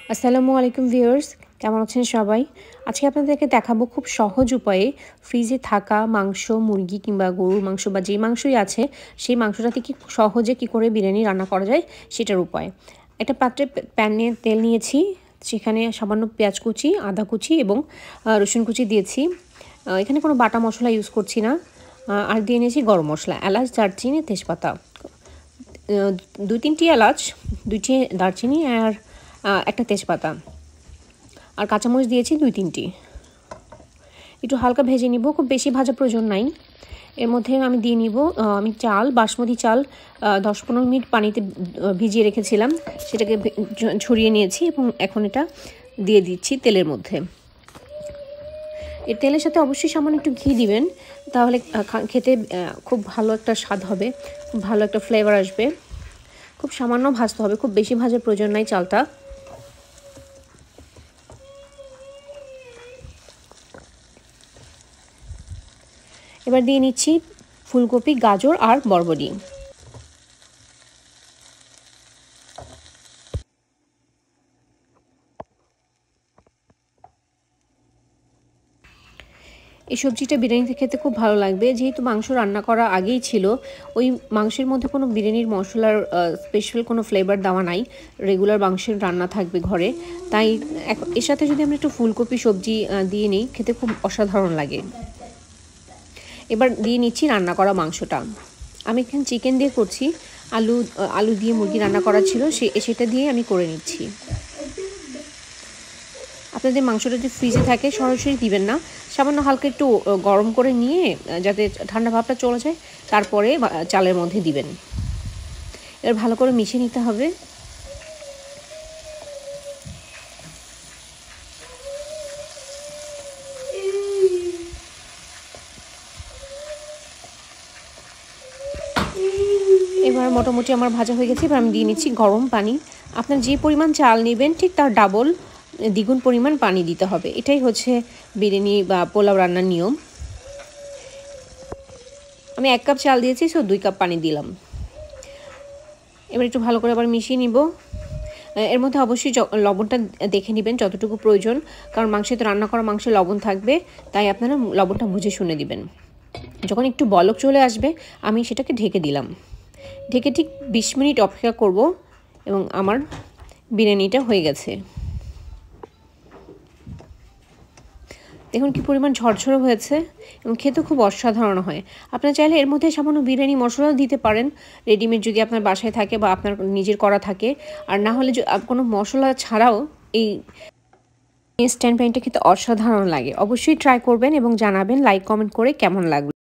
আসসালামু আলাইকুম ভিউয়ার্স, কেমন আছেন সবাই? আজকে আপনাদেরকে দেখাবো খুব সহজ উপায়ে ফ্রিজে থাকা মাংস, মুরগি কিংবা গরুর মাংস বা যেই মাংসই আছে সেই মাংসটা থেকে খুব সহজে কী করে বিরিয়ানি রান্না করা যায় সেটার উপায়। একটা পাত্রে প্যানে তেল নিয়েছি, সেখানে সামান্য পেঁয়াজ কুচি, আদা কুচি এবং রসুন কুচি দিয়েছি। এখানে কোনো বাটা মশলা ইউজ করছি না। আর দিয়ে নিয়েছি গরম মশলা, এলাচ, দারচিনি, তেজপাতা, 2-3টি এলাচ, 2টি দারচিনি আর একটা তেজপাতা, আর কাঁচামরিচ দিয়েছি 2-3টি। একটু হালকা ভেজে নিব, খুব বেশি ভাজা প্রয়োজন নাই। এর মধ্যে আমি দিয়ে নিব আমি চাল, বাসমতি চাল 10-15 মিনিট পানিতে ভিজিয়ে রেখেছিলাম, সেটাকে ছড়িয়ে নিয়েছি এবং এখন এটা দিয়ে দিচ্ছি তেলের মধ্যে। এর তেলের সাথে অবশ্যই সামান্য একটু ঘি দিবেন, তাহলে খেতে খুব ভালো একটা স্বাদ হবে, খুব ভালো একটা ফ্লেভার আসবে। খুব সামান্য ভাজতে হবে, খুব বেশি ভাজার প্রয়োজন নাই চালটা। এবার দিয়ে নিচ্ছি ফুলকপি, গাজর আর বরবটি। এই সবজিটা বিরিয়ানিতে খেতে খুব ভালো লাগবে। যেহেতু মাংস রান্না করা আগেই ছিল, ওই মাংসের মধ্যে কোনো বিরিয়ানির মশলার স্পেশাল কোনো ফ্লেভার দেওয়া নাই, রেগুলার মাংসের রান্না থাকবে ঘরে। তাই এর সাথে যদি আমরা একটু ফুলকপি সবজি দিয়ে নিই, খেতে খুব অসাধারণ লাগে। এবার দিয়ে নিচ্ছি রান্না করা মাংসটা। আমি এখানে চিকেন দিয়ে করছি, আলু দিয়ে মুরগি রান্না করা ছিল, সেটা দিয়ে আমি করে নিচ্ছি। আপনাদের মাংসটা যদি ফ্রিজে থাকে সরাসরি দিবেন না, সামান্য হালকা একটু গরম করে নিয়ে যাতে ঠান্ডা ভাবটা চলে যায়, তারপরে চালের মধ্যে দিবেন। এবার ভালো করে মিশিয়ে নিতে হবে। এবার মোটামুটি আমার ভাজা হয়ে গেছে। এবার আমি দিয়ে নিচ্ছি গরম পানি। আপনার যে পরিমাণ চাল নেবেন ঠিক তার ডাবল, দ্বিগুণ পরিমাণ পানি দিতে হবে। এটাই হচ্ছে বিরিয়ানি বা পোলাও রান্নার নিয়ম। আমি 1 কাপ চাল দিয়েছি, 2 কাপ পানি দিলাম। এবার একটু ভালো করে আবার মিশিয়ে নিব। এর মধ্যে অবশ্যই লবণটা দেখে নেবেন যতটুকু প্রয়োজন, কারণ মাংসে তো রান্না করা মাংসে লবণ থাকবে, তাই আপনারা লবণটা বুঝে শুনে দিবেন। যখন একটু বলক চলে আসবে আমি সেটাকে ঢেকে দিলাম। ঢেকে ঠিক 20 মিনিট অপেক্ষা করব এবং আমার বিরিয়ানিটা হয়ে গেছে। দেখুন কি পরিমাণ ঝরঝরে হয়েছে এবং খেতে খুব অসাধারণ হয়। আপনারা চাইলে এর মধ্যে সামান্য বিরিয়ানি মশলাও দিতে পারেন, রেডিমেড যদি আপনার বাসায় থাকে বা আপনার নিজের করা থাকে। আর না হলে কোনো মশলা ছাড়াও এই ইনস্ট্যান্ট বিরিয়ানিটা খেতে অসাধারণ লাগে। অবশ্যই ট্রাই করবেন এবং জানাবেন লাইক কমেন্ট করে কেমন লাগলো।